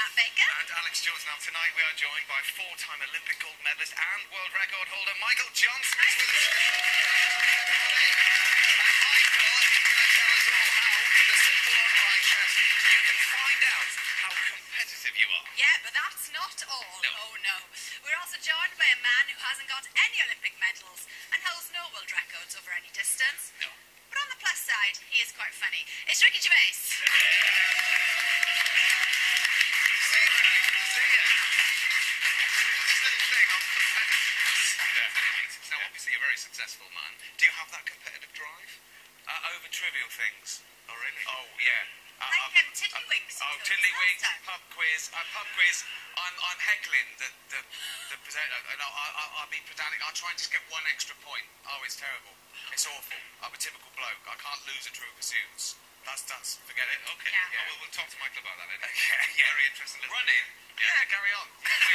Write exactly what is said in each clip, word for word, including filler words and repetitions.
Matt Baker. And Alex Jones. Now, tonight we are joined by four-time Olympic gold medalist and world record holder Michael Johnson. And Michael is going to tell us all how, with a simple online test, you can find out how competitive you are. Yeah, but that's not all. No. Oh, no. We're also joined by a man who hasn't got any Olympic medals and holds no world records over any distance. No. But on the plus side, he is quite funny. It's Ricky Gervais. See, see ya. This little thing on competitiveness. Yeah. Now, obviously, you're a very successful man. Do you have that competitive drive? Uh, over trivial things. Oh, really? Oh, yeah. Uh, Like um, Tiddlywinks. Oh, Tiddlywinks, pub quiz, uh, pub quiz. I'm, I'm heckling the the the presenter, and I, I, I'll be pedantic. I'll try and just get one extra point. Oh, it's terrible. It's awful. I'm a typical bloke. I can't lose at True Pursuits. That's that's forget it. Okay. Yeah. Yeah. Oh, well, we'll talk to Michael about that later. Yeah, yeah. Very interesting. Running. Yeah, yeah, carry on.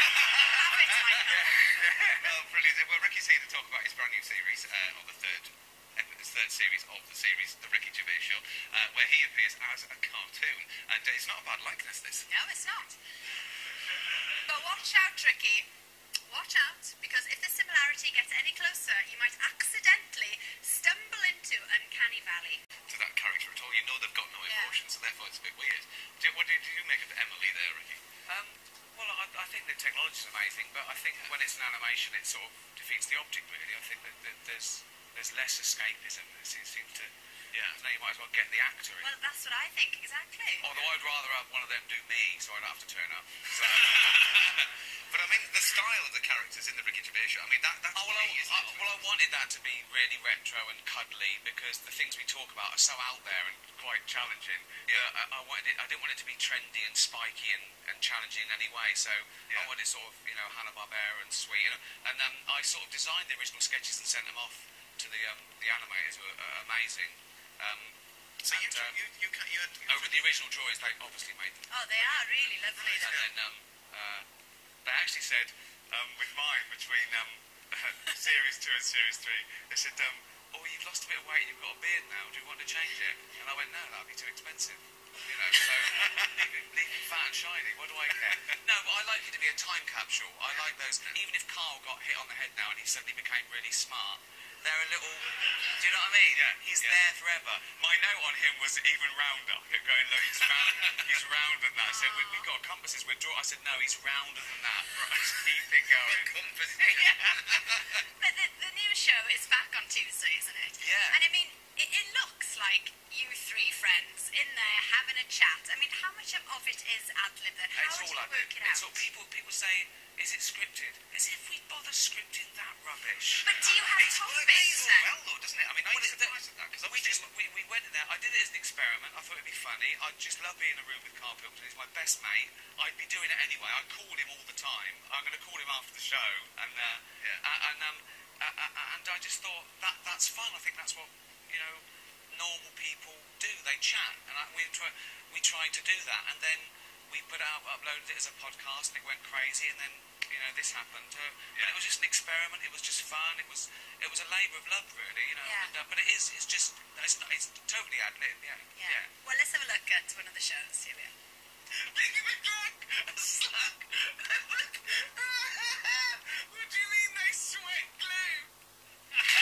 Well, brilliant. Well, Ricky's here to talk about his brand new series, uh, of the third. The third series of the series, The Ricky Gervais Show, uh, where he appears as a cartoon. And uh, it's not a bad likeness, this. No, it's not. But watch out, Ricky. Watch out, because if the similarity gets any closer, you might accidentally stumble into Uncanny Valley. To that character at all. You know they've got no Yeah. emotion, so therefore it's a bit weird. Do, what did you make of Emily there, Ricky? Um, well, I, I think the technology is amazing, but I think when it's an animation, it sort of defeats the object, really. I think that, that there's there's less escapism. It seems to... Yeah. Now you might as well get the actor in. Well, that's what I think, exactly. Although I'd rather have one of them do me, so I don't have to turn up. So, But I mean, the style of the characters in the Ricky Gervais Show, I mean, that, that's oh, well, key, I, isn't I, it? well, I wanted that to be really retro and cuddly because the things we talk about are so out there and quite challenging. Yeah. Uh, I, I wanted it. I didn't want it to be trendy and spiky and, and challenging in any way. So Yeah. I wanted sort of, you know, Hanna-Barbera and sweet. You know, and um, I sort of designed the original sketches and sent them off to the um, the animators, who were uh, amazing. Um, So you, and, uh, you, you, you, you, you, over the original drawings, they obviously made them. Oh, they are really lovely, And though. then um, uh, they actually said, um, with mine, between um, series two and series three, they said, um, oh, you've lost a bit of weight, you've got a beard now, do you want to change it? And I went, no, that'd be too expensive. You know, so leave it, leave it fat and shiny, what do I care? No, but I like it to be a time capsule. I like those, even if Carl got hit on the head now and he suddenly became really smart, they're a little, do you know what I mean? Yeah, He's yeah. there forever. My note on him was even rounder. Going, look, he's round, he's rounder than that. I said, we, we've got compasses, we're draw. I said, no, he's rounder than that. Right, just keep it going. compass. But the, the new show is back on Tuesday, isn't it? Yeah. And I mean, it, it looks like you three friends in there having a chat. I mean, how much of it is ad-lib then? How It's do all you like work that. it out? It's all, people, people say, is it scripted? As if we bother scripting that rubbish. But do you have It's working topics so then? well, though, doesn't it? I mean, I'm Well, it- surprised at that, because we just we, we went in there. I did it as an experiment. I thought it'd be funny. I just love being in a room with Carl Pilkington. He's my best mate. I'd be doing it anyway. I call him all the time. I'm going to call him after the show, and uh, Yeah. uh, and um uh, uh, and I just thought that that's fun. I think that's what you know normal people do. They chat, and I, we try we tried to do that, and then we put out uploaded it as a podcast, and it went crazy, and then. You know, this happened. Uh, Yeah. But it was just an experiment. It was just fun. It was, it was a labour of love, really. You know. Yeah. And, uh, but it is, it's just, it's, not, it's totally ad lib. Yeah. Yeah. Well, let's have a look at one of the shows. Here we are. Think of a drug, a slug. What do you mean they sweat glue? it's,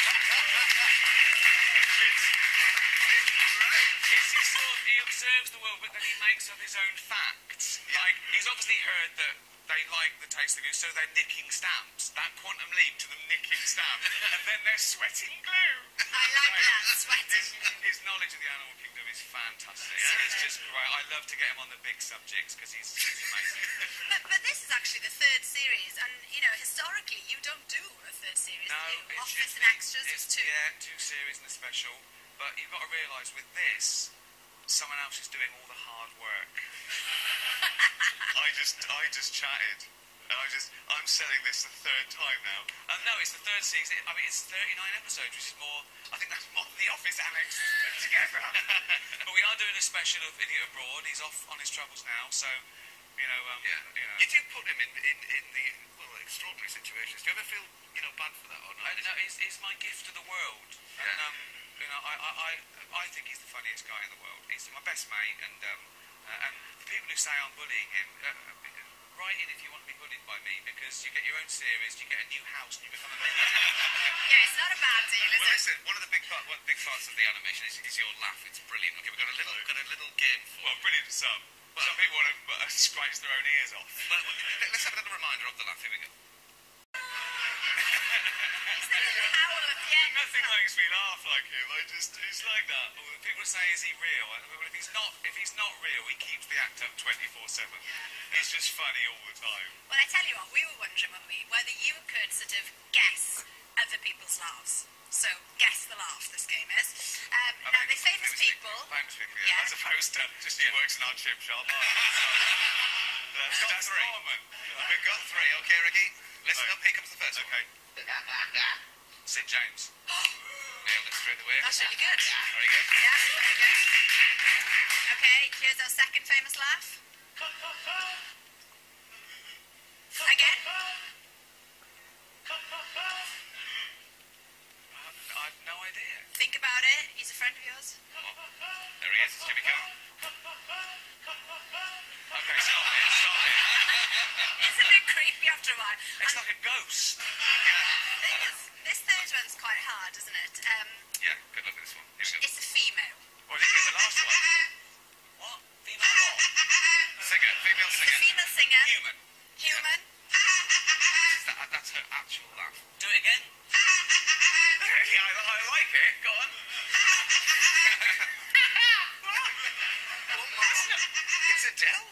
it's great. It's his sort of, he observes the world, but then he makes up his own facts. Yeah. Like, he's obviously heard that they like the taste of glue, so they're nicking stamps. That quantum leap to them nicking stamps, and then they're sweating glue. I like that, sweating. His, his knowledge of the animal kingdom is fantastic. Yeah. It's just great. I love to get him on the big subjects because he's, he's amazing. But, but this is actually the third series, and, you know, historically, you don't do a third series, No, do you? it's Office just and Extras it's, is two. Yeah, two series and a special. But you've got to realise with this, someone else is doing all the hard work. I just, I just chatted. And I just, I'm selling this the third time now. Um, no, it's the third season. I mean, it's thirty-nine episodes, which is more. I think that's more than The Office and Extras put together. But we are doing a special of Idiot Abroad. He's off on his travels now, so you know. Um, Yeah. you know. You do put him in, in, in the, well, extraordinary situations. Do you ever feel, you know, bad for that or not? I, no, it's, it's my gift to the world. And, Yeah. um, you know, I, I, I, I think he's the funniest guy in the world. He's my best mate, and um, Uh, and the people who say I'm bullying him, uh, write in if you want to be bullied by me, because you get your own series, you get a new house, and you become a millionaire. Yeah, it's not a bad deal, is Well, it? listen, one of the big, part, one big parts of the animation is, is your laugh. It's brilliant. Okay, we've got a little, got a little game for. Well, brilliant to some. Well, some people want to uh, scratch their own ears off. Well, well, let's have a little reminder of the laugh. Here we go. It's the little howl at the end. Nothing makes me laugh like him. I just, he's like that. Well, people say, is he real? Well, if he's not, if he's not real, he keeps the act up twenty-four seven. He's just funny all the time. Well, I tell you what, we were wondering, weren't we, whether you could sort of guess other people's laughs. So, guess the laugh this game is. Um, Oh, now, the famous- famous famous people... Famous people, Yeah. yeah. As opposed to just he works in our chip shop. Oh, that's, Got that's three. Norman. We've got three. Okay, Ricky. Listen Okay. up. Here comes the first one. Okay. Sid James. Nailed it straight away. That's really good. Very good. Yeah, very good. Okay, here's our second famous laugh. Again. I have no idea. Think about it. He's a friend of yours. There he is. It's Jimmy Carr. Okay, stop it, stop it. It's a bit creepy after a while. It's And like a ghost. Yeah. thing is, this third one's quite hard, isn't it? Um, Yeah. Good luck with this one. Here we go. it's a female. Well, did you get the last one? What? Female what? Singer. Female It's a singer. female singer. Human. Human. That, that's her actual laugh. Do it again. Yeah, I, I like it. Go on. One more. It's Adele.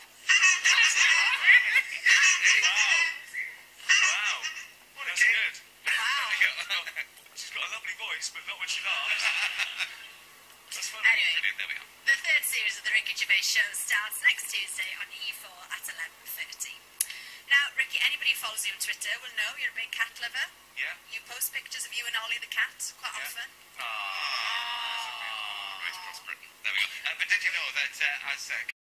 Wow. Wow. That's game. good. Wow. She's got a lovely voice, but not when she laughs. That's funny. Anyway, Brilliant. There we are. the third series of the Ricky Gervais Show starts next Tuesday on E four at eleven thirty. Now, Ricky, anybody who follows you on Twitter will know you're a big cat lover. Yeah. You post pictures of you and Ollie the cat quite Yeah. often. Ah. Right across Britain. There we go. Uh, but did you know that uh, as uh,